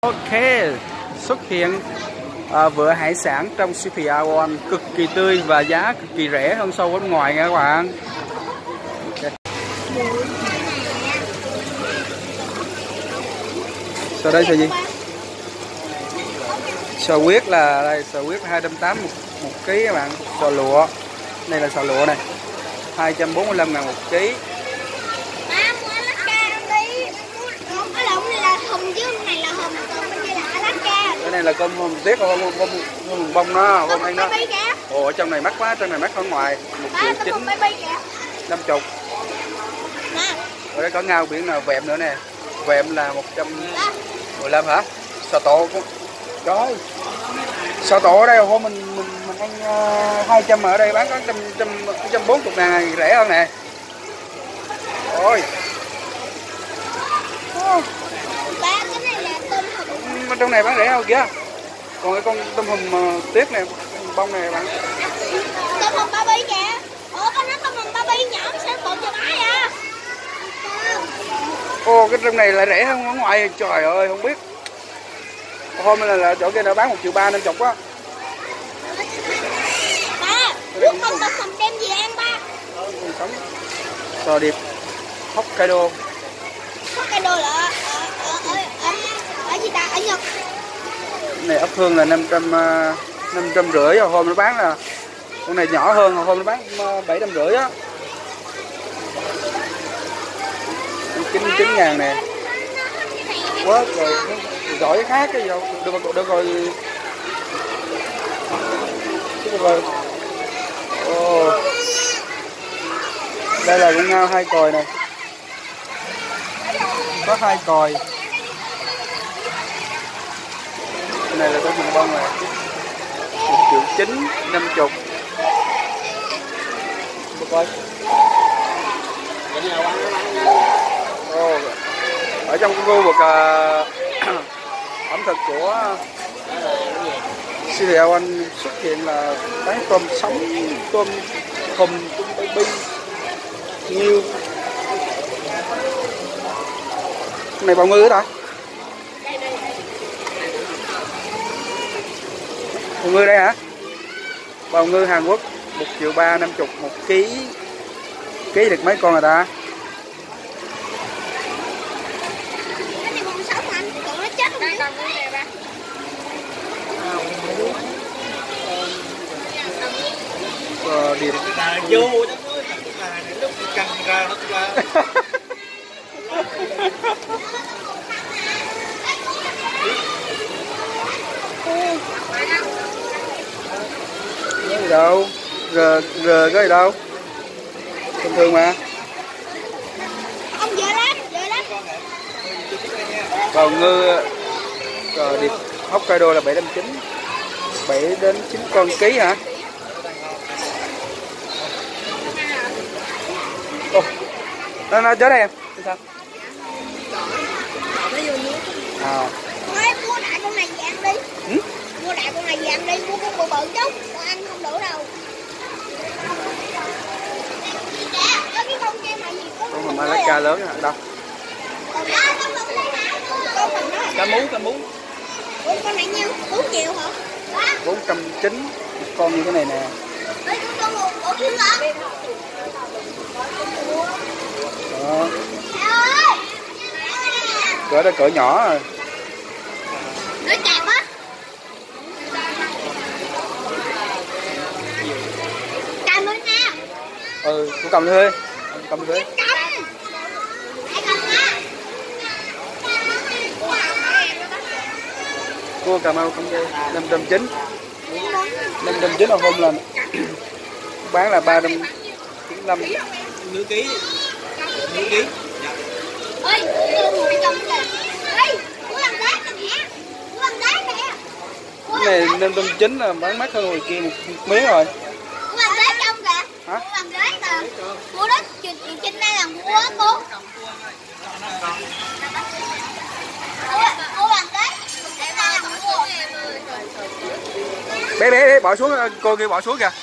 Ok, xuất hiện vựa hải sản trong siêu thị AEON cực kỳ tươi và giá cực kỳ rẻ hơn so với bên ngoài nha các bạn. Okay. Sau đây là gì? Sò huyết là đây, sò huyết 280 một ký các bạn. Sò lụa, đây là sò lụa này, 245.000 một ký. Cái này là cơm hồng tiết, không bông nó, không anh đó. Ồ, ở trong này mắc quá, trong này mắc hơn ngoài. 1.950.000. Ở đây có ngao biển nào vẹm nữa nè. Vẹm là 115 hả? Sò tổ cũng. Trời. Sò tổ ở đây hôm mình ăn 200 mà ở đây bán có 140.000 này, rẻ hơn nè. Ôi. Trong này bán rẻ hơn kìa. Còn cái con tôm hùm tiết này, bông này bạn. Tôm hùm ba bi kìa. Ủa con nói tôm hùm ba bi nhỏ sao còn cho bái à? Ô, cái trong này lại rẻ hơn ở ngoài, trời ơi không biết. Hôm là chỗ kia nó bán 1.350.000 á. Ba, lúc không tôm hùm đem gì ăn ba? Sò điệp Hokkaido. Hokkaido là ở gì ta? Ở Nhật. Này ốc hương là 550, hôm nó bán là con này nhỏ hơn, hôm nó bán 750 á. 99.000 nè. Quá rồi, gọi cái khác cái gì đâu, được rồi. Được rồi. Ồ. Đây là con ngao 2 còi này. Có 2 còi. Cái này là có hình bông này, 1.950.000. Được coi. Ồ, ở trong cái khu vực ẩm thực của siêu thị AEON xuất hiện là bán tôm sống, tôm hùm, tôm baby, nhiều. Cái này bào ngư đó. Bào ngư đây hả? Bào ngư Hàn Quốc 1.350.000 một ký. Ký được mấy con rồi ta? Cái này còn sống anh, còn nó chết đây còn ngư này ba. Điệp. Vô lúc căng ra nó ra. Cái gì đâu? R cái gì đâu? Bình thường mà. Ông dở lắm. Bào ngư điệp Hokkaido là 750, 7 đến 9 con ký hả? Ồ, nó chết đây em. Sao? Mua đại con này về ăn đi. Mua đại con này về ăn đi, mua con bự bự chút, con ăn không đủ đâu. Có cái con kia mà gì có. Con hùm Alaska lớn hả? Đâu? Cá mú. Ủa con này nhiêu? 4 triệu hả? 490 một con như cái này nè. Đó. Cỡ đó cỡ nhỏ rồi. Nó kẹp á. Cầm lên nha. Ừ, tôi cầm thuê. Cầm thuê. Cua Cà Mau không đây 590. 590 là hôm là bán là 395. Nửa ký. Nửa ký. Ơi, ngồi trong kìa. Ê, của làm rác nè. Của làm rác nè. Cái này 590 là bán mắc hơn ngoài kia một miếng rồi. Của làm rác trong kìa. Hả? Của làm rác nè. Của đó trên đây là của cô. Của làm rác. Bé bỏ xuống, cô kia bỏ xuống kìa.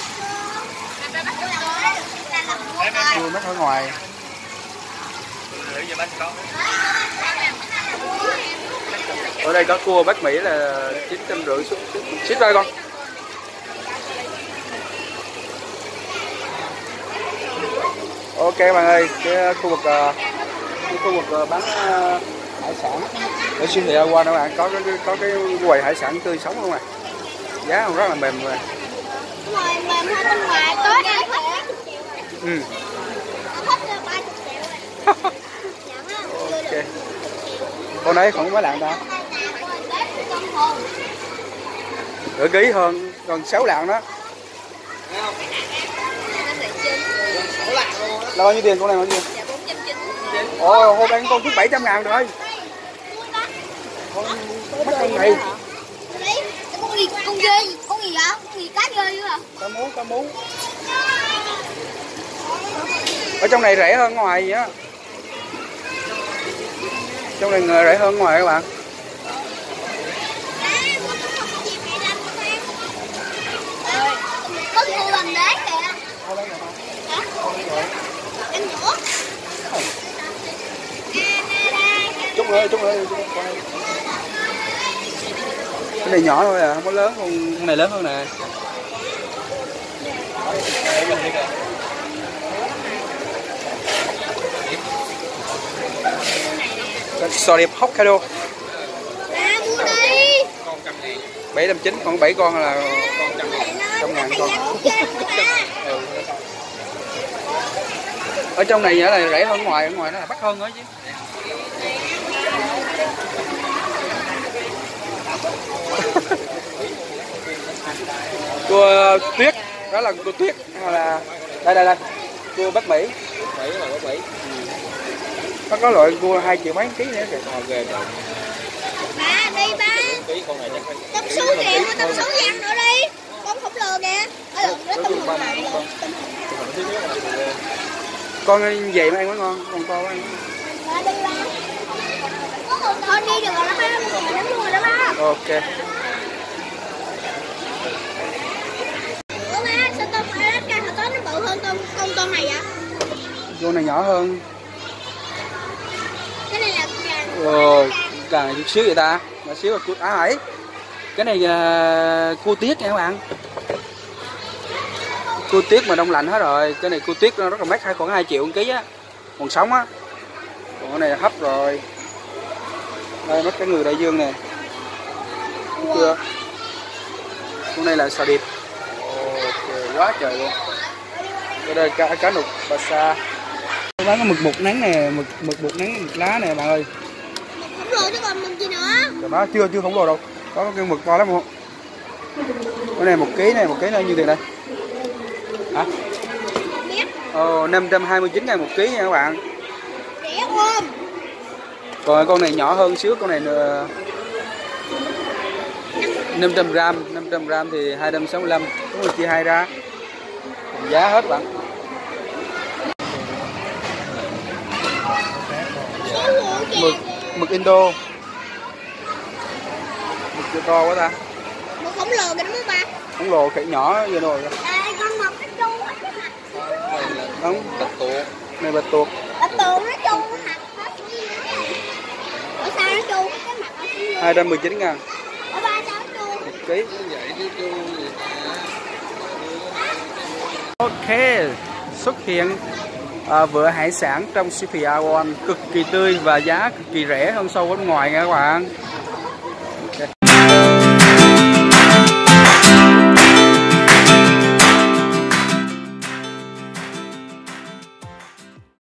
Cua mắc ở ngoài. Ở đây có cua Bắc Mỹ là 950 ship đây con. Ok các bạn ơi, cái khu vực bán hải sản ở siêu thị Awan các bạn có cái quầy hải sản tươi sống luôn à. Giá rất là mềm rồi. Mềm hơn bên ngoài có đấy. Ừ. Ok. Con đấy không mấy lạng ta? Nửa ký hơn, còn 6 lạng đó. Là bao nhiêu tiền con này bao nhiêu? Ồ, hôm nay con chút 700.000 rồi. Con mất con này. Con gì vậy? Con gì cá ghê nữa à? Cá mú. Ở trong này rẻ hơn ngoài vậy á. Trong này rẻ hơn ngoài các bạn. Có cua bằng đá kìa. Em nữa. Chút nữa. Cái này nhỏ thôi à, không có lớn, con này lớn hơn nè. Sorry, Hokkaido. Mua đi. 750, còn 7 con là 100.000 con. Ở trong này là rẻ hơn ngoài, ở ngoài nó là mắc hơn nữa chứ. Cua tuyết, đó là cua tuyết hay là đây cua Bắc Mỹ. Nó có loại cua 2 triệu mấy ký nữa kìa. Ba đi ba. Tôm sú kìa, mua tôm sú vàng nữa đi. Con khổng lồ kìa. Con vậy mà ăn mới ngon, còn con ăn. Ba đi ba. Thôi đi được rồi đó ba, mình đánh luôn rồi đó ba. Ok. Ủa ba, sao tôm Alaska hồi tối nó bự hơn con này vậy? Con này nhỏ hơn. Cái này là Càng này chút xíu vậy ta, nhỏ xíu là cua ấy. Cái này cua tiết nha các bạn. Cua tiết mà đông lạnh hết rồi. Cái này cua tiết nó rất là mắc, khoảng 2 triệu 1 ký á. Còn sống á. Còn cái này là hấp rồi. Đây mất cái người đại dương nè. Chưa? Con này là sò điệp. Ok, quá trời luôn. Ở đây cá nục bà sa. Bán có mực nắng nè, mực nắng mực lá nè bạn ơi. khổng lồ chứ còn mực gì nữa. Rồi đó chưa khổng lồ đâu. Có cái mực to lắm không? Cái này 1 ký này, 1 ký này nhiêu tiền đây? Hả? 529.000 1 ký nha các bạn. Rẻ không? Còn con này nhỏ hơn xíu, con này 500 gram thì 265, chúng mình chia 2 ra. Còn giá hết bạn. Mực Indo. Mực to quá ta. Mực khổng lồ kìa đúng không ba? Khổng lồ khỉ nhỏ vậy rồi. Đây con mực nó chu hết cái mặt. Đúng, bạch tuộc. Này bạch tuộc. Bạch tuộc nó chu cái mặt hết. Ở sao nó chu cái mặt ở phía dưới? 219.000. Ở ba sao nó chu? 1 ký. Ok, xuất hiện vựa hải sản trong siêu thị Awan cực kỳ tươi và giá cực kỳ rẻ hơn so với ngoài nha các bạn.